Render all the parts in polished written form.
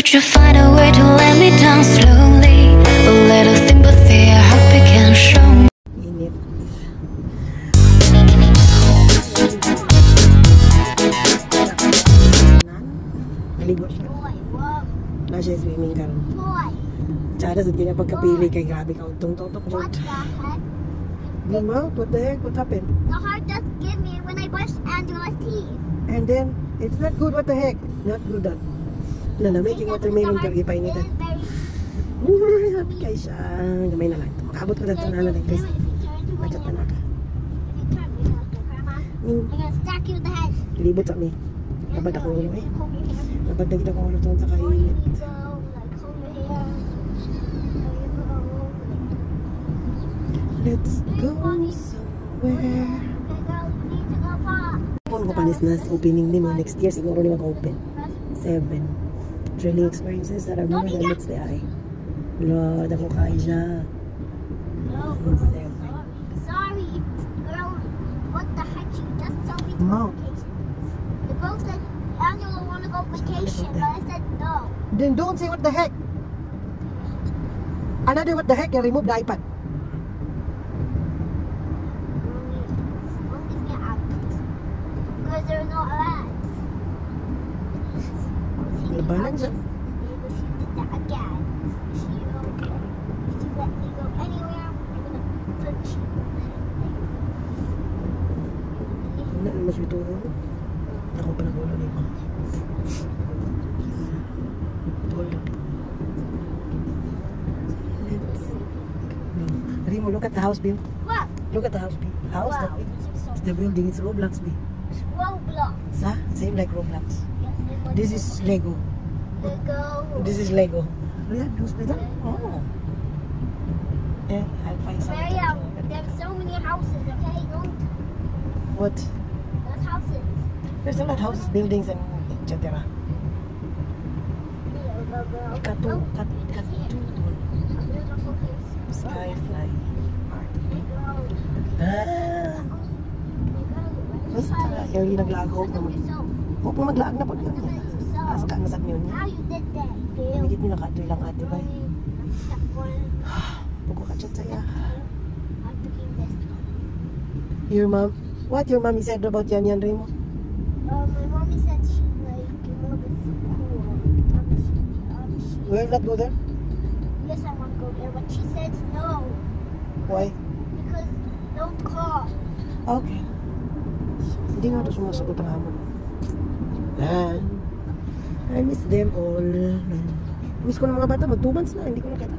Could you find a way to let me down slowly? A little sympathy, I hope you can show me. Init. Naligo siya. Na siya swimming ka rin. Tsada sa kanya pagkapili kay grabe ka. Tung-tung-tung. What the heck? What the heck? What happened? The heart just gave me when I brushed Angela's teeth. And then, it's not good. What the heck? Not good that. Making watermelon pero ipainitan. Happy kayo siya. Gamay na lang. Makabot ko na ito na lang guys. Machat na natin. I'm gonna stack you with the head. Libot sa amin. Nabad ako ulo eh. Nabad na kita kong ulo sa kainit. Let's go somewhere. Kung kapanis na sa opening din mo next year, siguro ni mag-open. 7 thrilling experiences that are more than meets the eye. Lord, ako kaya siya. 7. Sorry, girl. What the heck? You just told me to Mom. go vacation. The girl said Angela wanna go vacation, but I said no. Then don't say what the heck. Another what the heck, you remove the iPad. Don't give me out. Because there are no ads. Labanan siya. Maybe she did that again. She let me go anywhere. I'm gonna punch you. Wala na mas ito. Ako pa nag-ulo ni mo. Ulo. Remo, look at the house view. What? Look at the house view. House, Wow. it's the building. It's Roblox view. It's Roblox. Sa? Same like Roblox. Yes, it was This is Lego. Lego. This is Lego. Yeah, those better. Oh. Yeah, I'll find something. Maria, there's so many houses, okay? Don't. What? There's houses. There's a lot of houses, buildings, and etc. Katu. A beautiful place. Skyfly. Basta, early naglagaw naman. Huwag po maglaag na po yun. Asa ka nasag niyo niya. How you did that, Higit niyo nakatoy lang ate ba? Pugo ka chat saya. I'm picking this one. Your mom, what your mommy said about yan Remo? My mommy said she like you know this cool. Will not go there? Yes, I want to go there, but she said no Why? because don't call. Okay. Hindi nga ito sumasagot ang hamon. I miss them all. Miss ko ng mga bata, mag 2 months na, hindi ko nakita.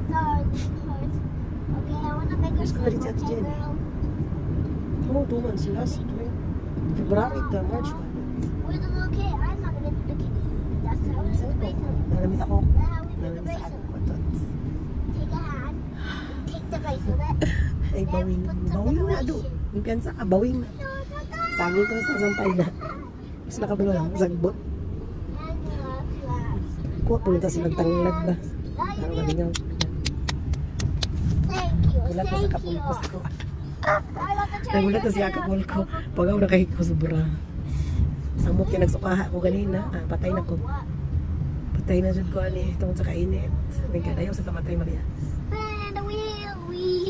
Okay, I want to make Miss ko na rin si Ate Jenny. Oh, 2 months, last week. February to March pa. With the little kid, I'm not gonna do the kid. That's how we do the bracelet. Nalamiss ako. That's how we do the Nalamiss bracelet. ako. Take a hand, take the bracelet. Ay, bawing. Bawing na, do. Yung piyansa ka, bawing na. Sagol ko sa sampay na. Mas nakabalo lang, sagbot. Angela class. Kuha po nito silang tanglad ba? Parang malingaw. Thank you. Wala pa sa Thank you. kapulkos ko. I love the cherry. Nagulat na siya kapulko. Pag ako nakahiko sobra. Samok yung nagsukaha ko kanina. Patay na ko. Patay na dyan ko ani. Tungkol sa kainit. May kadayaw sa tamatay Maria. And we.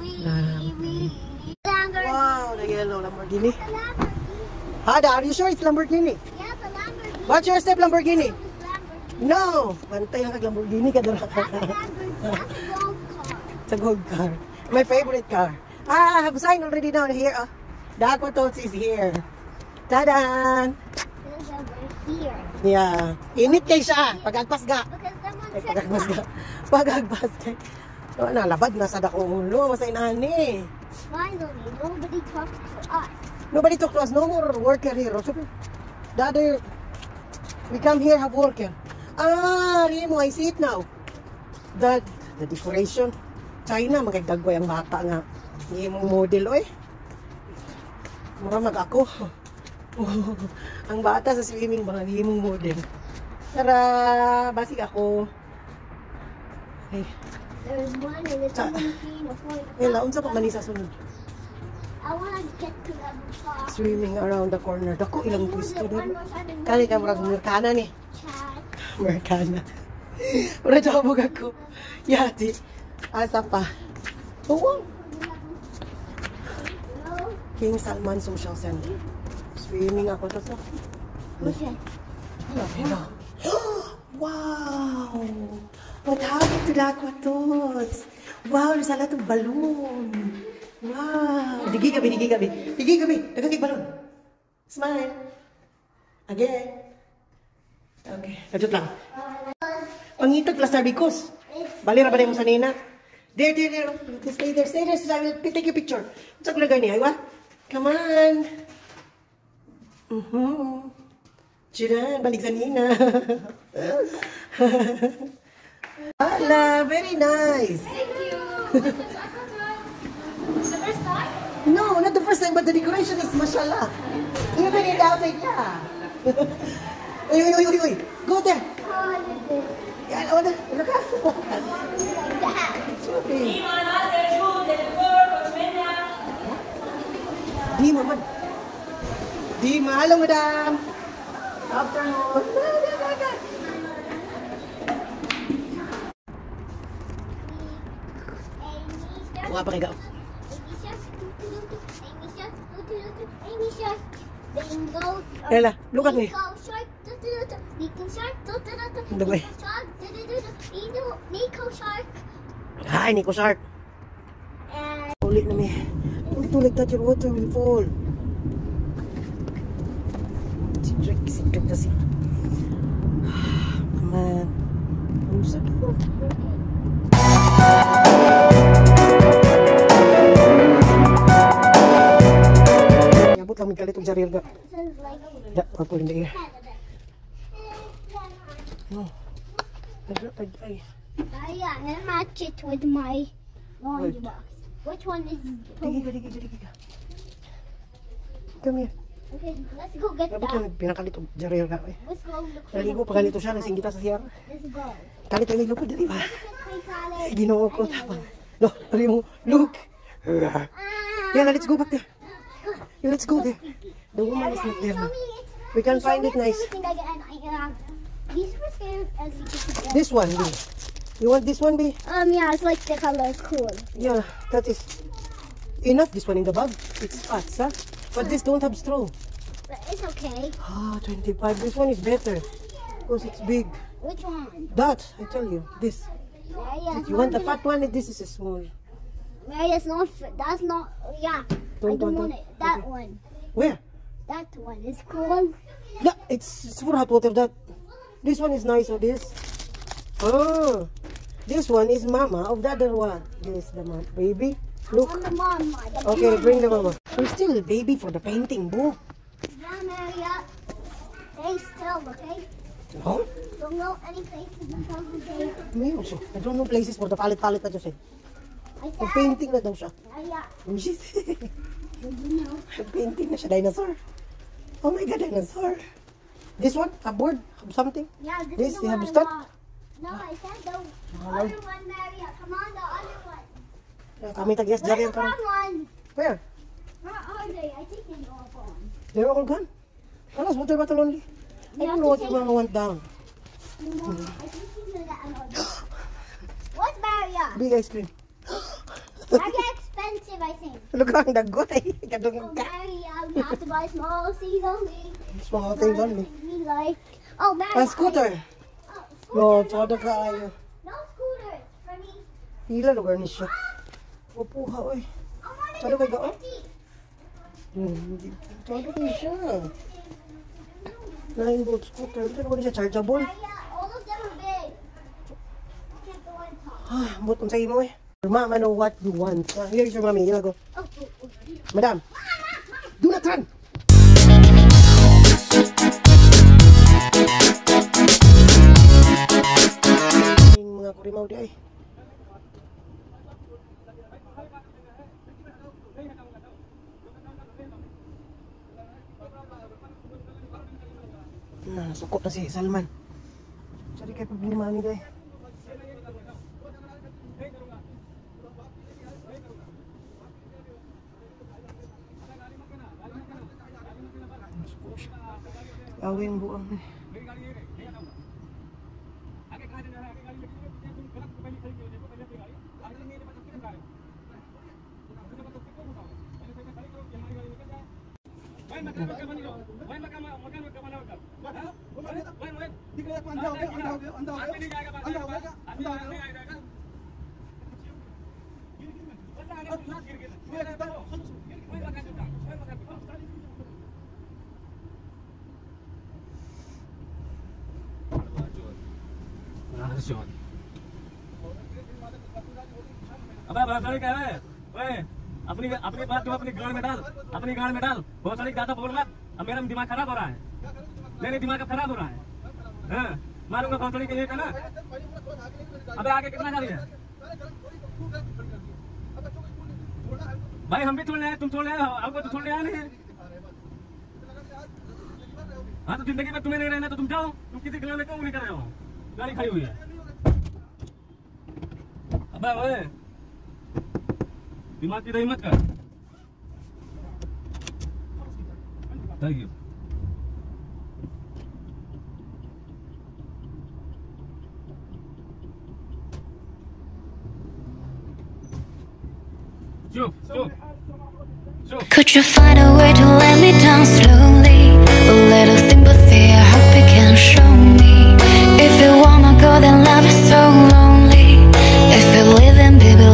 Wow, the yellow Lamborghini. The Lamborghini. Hada, are you sure it's Lamborghini? Yeah, the Lamborghini. What's your step Lamborghini? Lamborghini. No! Pantay ang Lamborghini ka doon. That's a gold car. It's a gold car. My favorite car. I have a sign already down here. The Aquatots is here. Tada! There's over here. Yeah. Init kay siya. Pag-agpas ga. Because someone Ay, said pag-agpas ga. Pag-agpas kay. Oh, nalabad na sa dakong ulo. Masay nani. finally nobody talks to us. Nobody talk to us. No more worker here. The other, we come here have worker. Ah, Remo, I see it now. The decoration. China, magagagway ang bata nga. Himong model, oy. Mura mag-ako. Ang bata sa swimming ba, himong model. Tara, basig ako. Hey. There's one and it's only Laon sa pagmanisa sunod. I want to get to that car. Swimming around the corner. Dako ilang pwesto doon. Kani ka murag murkana ni. Chat. Americana. Ura jabog ako. Yati. Asa pa. Oo. King Salman Social Center. Swimming ako to sa. Wow! What happened to the aqua tots? Wow, there's a lot of balloon. Wow! Digi gabi. Dagang balloon. Smile. Again. Okay, kadjut lang. Pangitag plus narbikos. Bali ra ba mo sa nina? There. Stay there. So I will take your picture. Saan ko na gani? Aywa? Come on. Jiran, balik sa nina. Hala, very nice. Thank you. The first time? No, not the first time, but the decoration is mashallah. Even in the outside, yeah. Uy. Go there. Yeah, ano ka? Sorry. Dima, hello madam. Afternoon. Wala pa kayo. Ella, look at me. Nico Shark. Hi, Nico Shark. Ulit na me. Ulit that your water will fall. Sikap kasi. Come on. I'm so cool. Yabot lang galit og jarir ga. Da, purple in the air. No. Ay. Yeah, and match it with my laundry box. Which one is Digi. Come here. Okay, let's go get Yabot that. lang pinakalit og jarir ga. Let's go look for Naligo pa ganito siya, nasing kita sa siyar. Let's go. Kalit ang ilupad, di ba? Let's Ginoo ko tapang. No, ari mo, look. Yeah, let's go back there. Yeah, let's go there. The woman is not there now. We can find it nice. These were scared as you could get. This one, B. You want this one, B? Yeah, it's like the color cool. Yeah, that is enough. This one in the bag. It's fat, huh? But this don't have straw. But it's okay. Ah, 25. This one is better because it's big. Which one? That, I tell you, this. Maria's You want the fat one? This is a small. Maria's not. That's not. Yeah. I don't want it. That Okay. one. Where? That one is cool. Yeah, it's for hot water. That. This one is nice. Or this. Oh, this one is mama of the other one. This the mom, baby. Look. On the mama. The Okay, mama. bring the mama. We're still a baby for the painting, boo. Yeah, Maria. Stay still, okay? Oh, Don't go any places until the day. me also. I don't know places for the palit na dyan siya. I For said, painting na daw siya. Maria. Oh, shit. Did you know? Painting na siya. Dinosaur. Oh my God, dinosaur. This one? A board? Something? Yeah, this This, is the you have one. to start? No, I said the Oh, other one, Maria. Come on, the other one. Kami tag-yes Where's dyan the brown one? Where? Where are they? I think they're all gone. They're all gone. Kalas, water bottle only. I don't know what your mama want down. I think he's gonna get another. What's Maria? Big ice cream. Maria expensive, I think. Look lang, dagot ay. Kadung Oh, ka. Maria, we have to buy small things only. Small things only. We like. Oh, Maria. A scooter. Oh, No, scooter. todo ka ayo. No scooters for me. Hila lugar ni siya. Upuha, oy. I want Todo to ka gaon? Todo ka siya. 9-volt scooter. Ito na siya chargeable. Maria, all of them are big. I can't go on top. Ah, but kung sa'yo mo eh. Your mama know what you want. Ah, here's your mommy. Here you go. Oh. Madam, do not run. Yung mga kurimaw di ay. Nasukot na si Salman. Sorry kay problema ni day. Awing buang. अबे भोसड़ी क्या है? ओए अपनी अपनी बात तुम अपनी गाड़ में डाल, अपनी गाड़ में डाल। भोसड़ी ज्यादा बोल मत, अब मेरा दिमाग खराब हो रहा है। नहीं दिमाग खराब हो रहा है। हाँ मारूंगा भोसड़ी के लिए का ना। अबे आगे कितना जा रही है भाई? हम भी छोड़ रहे हैं, तुम छोड़ रहे हो, आपको तो छोड़ रहे नहीं। हाँ तो जिंदगी में तुम्हें नहीं रहना तो तुम जाओ, तुम किसी गाँव में क्यों नहीं कर रहे हो? गाड़ी खड़ी हुई है। अबे ओए दिमाग की रही मत कर। Thank you. चुप चुप चुप। Could you find a way to let me down slowly? A little sympathy, I hope you can show me. If you wanna go, then love is so lonely. If you're living, baby.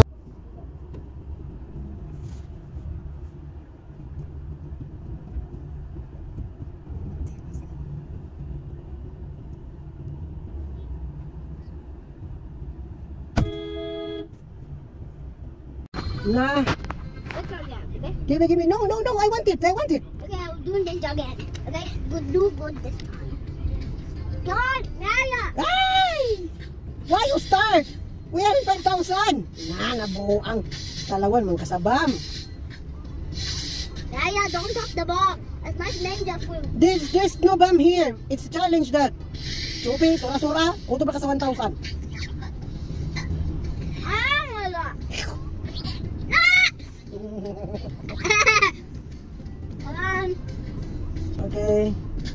Nah. Give me. No, I want it. Okay, I'm doing this again. Okay, do good this time. God, Naya! Hey! Why you start? We are in 5,000. Nah, nabuo ang talawan mong kasabam. Naya, don't touch the bomb. That's my ninja fruit. There's no bomb here. It's a challenge that. Chupi, sura, kuto ba ka sa 1,000? Oh my god. Come on. Okay.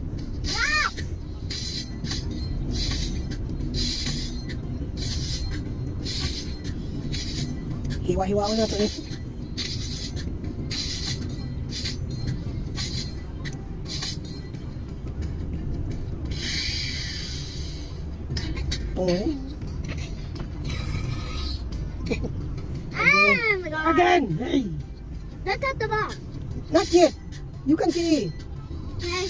Hiwa-hiwa ko na ito eh. Okay. Oh my god. Again! Hey! Don't touch the bomb. Not yet! You can see! Okay.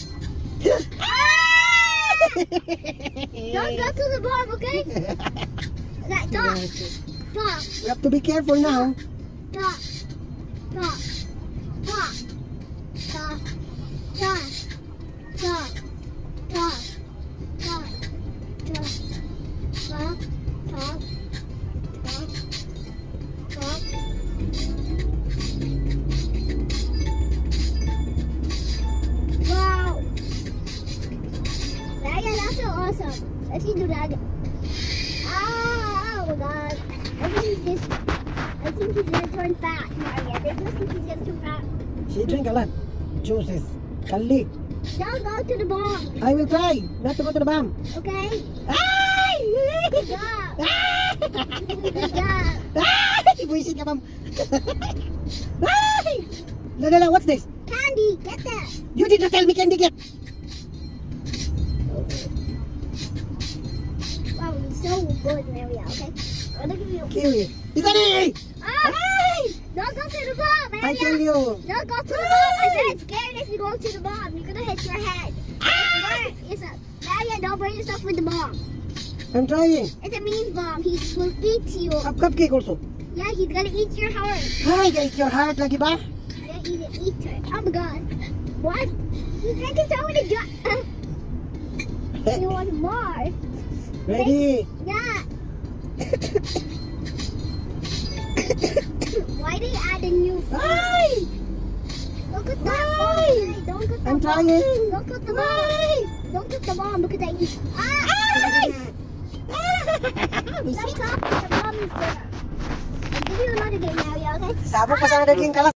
Don't go to the bomb, okay? Okay, stop. Stop. We have to be careful now. Stop. Stop. Stop. Stop. Stop. Stop. Stop. Stop. Stop. Stop. Stop. Stop. Stop. Wow. Ryan, that's so awesome. Let's do that. Oh my god. I think he's gonna turn fat. Maria, they just think he's gonna turn fat. She drink a lot. Juices. Kali. Don't go to the bomb, I will try not to go to the bomb. okay? Ay! Good job. Good job. Ay! Buisit ka, ma'am. Ay! Lala, what's this? Candy, get that. You did not tell me candy get. Wow, you're so good, Maria, okay? I'm gonna give you a Kiwi. Is that it? Ay! Don't go to the bomb, Maria. I tell you. Don't go to the bomb. I'm very scared if you go to the bomb. You're gonna hit your head. Yes, sir. Maria, don't burn yourself with the bomb. I'm trying. It's a mean bomb. He will eat you. Cupcake also. Yeah, he's gonna eat your heart. Hi, guys. Your heart lagi ba? Yeah, he's an eater. Oh my god. What? He's drinking so many You want more? Ready? Yeah. Why they add a new food? Ay! Look at that bomb. Don't cut the I'm bomb. trying. Don't cut the bomb. Don't cut the bomb because I eat. Ay! Stop the bomb is there. I'll give you another game now, yeah, okay? Sabog pa sa naging kalas.